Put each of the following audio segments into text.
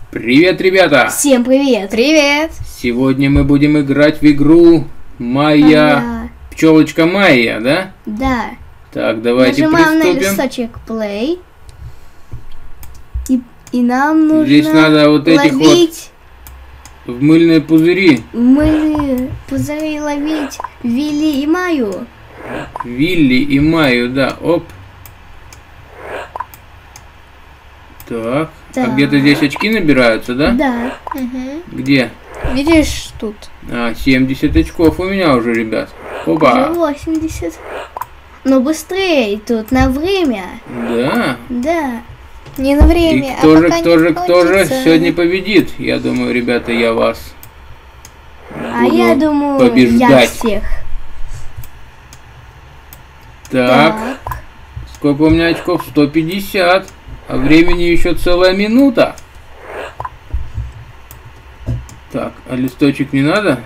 Привет, ребята! Всем привет! Привет! Сегодня мы будем играть в игру Майя... Пчелочка Майя, да? Да. Так, давайте нажимаем приступим. на листочек play. И нам нужно Здесь надо вот этих ловить... в мыльные пузыри. Мы пузыри ловить Вилли и Майю. Вилли и Майю, да. Оп. Так. А Так. где-то здесь очки набираются, да? Да. Угу. Где? Видишь тут? 70 очков у меня уже, ребят. Опа. Уже 80. Но быстрее тут на время. Да. Да. Не на И время, кто а же, пока кто не же, кто же получится. сегодня победит? Я думаю, ребята, я вас А буду я думаю, я побеждать. всех. Так. Сколько у меня очков? 150. А времени еще целая минута. Так, а листочек не надо?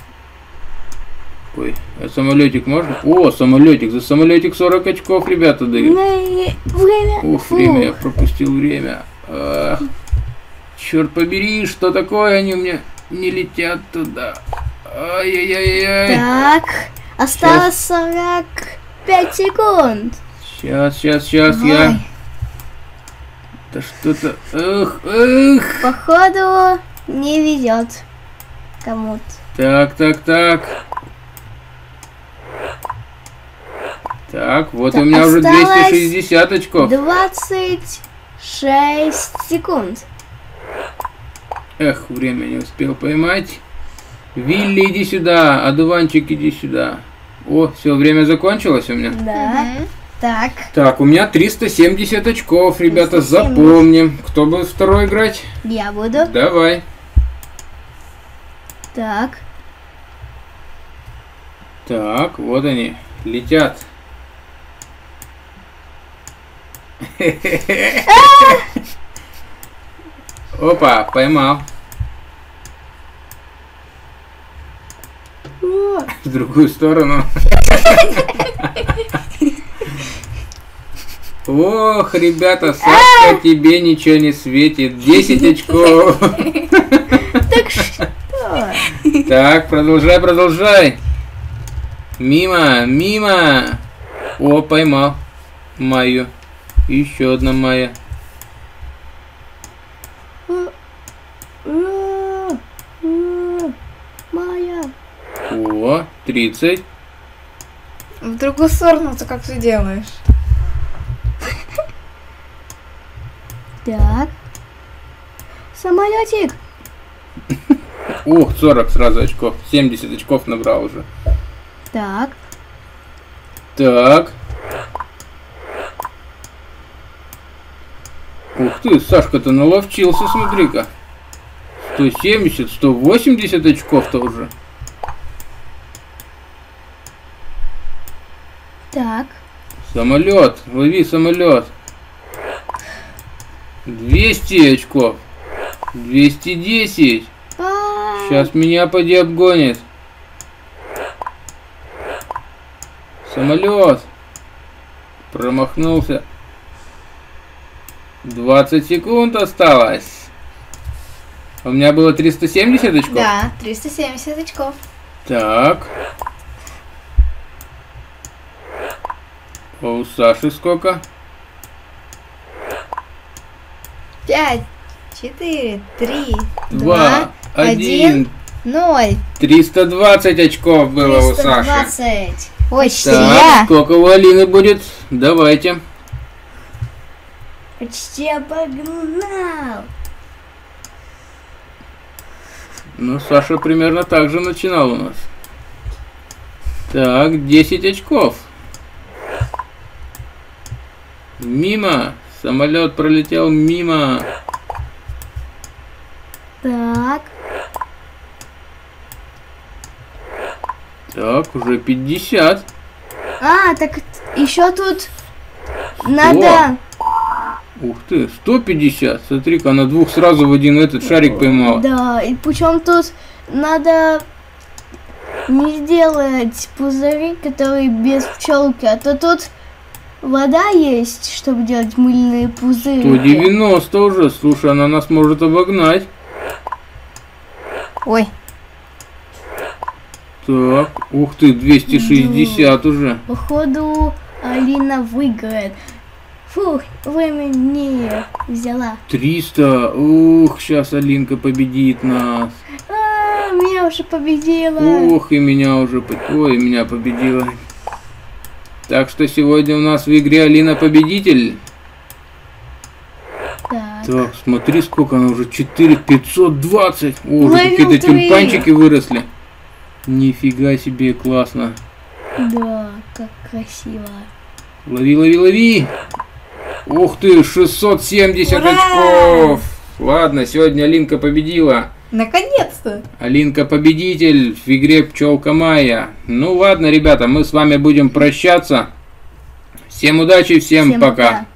Ой, а самолетик можно? О, самолетик. За самолетик 40 очков, ребята, дают. Время. Ух, время, я пропустил время. Черт побери, что такое? Они у меня не летят туда. Ай-яй-яй-яй. Так. Осталось 45 секунд. Сейчас, я... Давай. Да что-то... Эх. Походу не везет кому-то. Так. Так, вот Так, у меня уже осталось 260 очков. 26 секунд. Эх, время не успел поймать. Вилли, иди сюда. Одуванчик, иди сюда. О, все, время закончилось у меня. Да. Мгм. Так. Так, у меня 370 очков, ребята, 370. запомним. Кто будет второй играть? Я буду. Давай. Так. Так, вот они, летят. Опа, поймал. О, В другую сторону. Ох, ребята, Сашка, тебе ничего не светит. 10 очков. Так что? Так, продолжай. Мимо. О, поймал. Майю. Еще одна Майя. Майя. О, 30. В другую сторону ты как ты делаешь? Так. Самолетик. Ух, 40 сразу очков. 70 очков набрал уже. Так. Так. Ух ты, Сашка-то наловчился, смотри-ка. 170, 180 очков-то уже. Так. Самолет, лови самолет. 200 очков. 210. Сейчас меня поди обгонит. Самолет. Промахнулся. 20 секунд осталось. У меня было 370 очков? Да, 370 очков. Так. А у Саши сколько? 5, 4, 3, 2, 1. 0. 320 очков было у Саши. 320. Почти Так, я. сколько у Алины будет? Давайте. Почти обогнал. Ну, Саша примерно так же начинал у нас. Так, 10 очков. Мимо. Самолет пролетел мимо. Так. Так, уже 50. Так еще тут надо... Ух ты, 150. Смотри-ка, она двух сразу в один этот шарик поймала. Да, и причем тут надо не сделать пузыри, которые без пчелки, а то тут вода есть, чтобы делать мыльные пузыри. 190 уже. Слушай, она нас может обогнать. Ой, Так, ух ты, 260 уже. Походу, Алина выиграет. Фух, время не взяла. 300. Ух, сейчас Алинка победит нас. Меня уже победила. Ох, и меня уже... Ой, меня победила. Так что сегодня у нас в игре Алина победитель. Так. Так, смотри, сколько она уже. 4520. О, уже Ловим какие-то твои. тюльпанчики выросли. Нифига себе, классно. Да, как красиво. Лови, лови, лови. Ух ты, 670 Ура! очков. Ладно, сегодня Алинка победила. наконец-то. Алинка победитель в игре Пчелка Майя. Ну ладно, ребята, мы с вами будем прощаться. Всем удачи, всем пока.